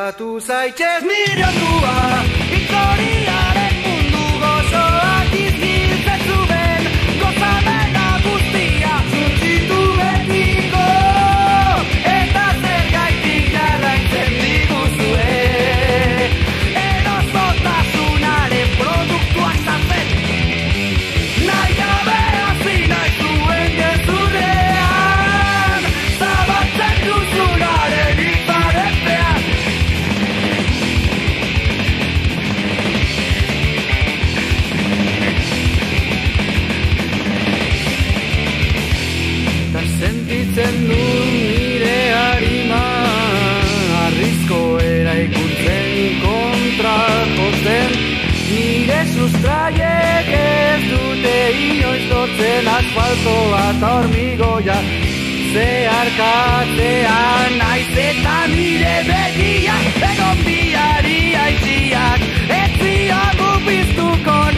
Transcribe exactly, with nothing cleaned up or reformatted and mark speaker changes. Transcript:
Speaker 1: Gertatu zaitez nire ondua, historiaren mundu gozoak izgiltzen zuen, gozamena guztia zuntzitu betiko, eta zer gaitik jarraitzen diguzue, erosotasunaren produktuak zazen, nahi gabe hasi nahi zuen gezurrean, zabaltzen duzunaren iparepean. Eta sentitzen du nire harima, arrizko eraikuntzen kontra jotzen, nire sustraiek ez dute inoiz lortzen asfalto bat hormigoia zeharkatzean, naiz eta nire begiak egon biari aitziak, ez ziagu piztuko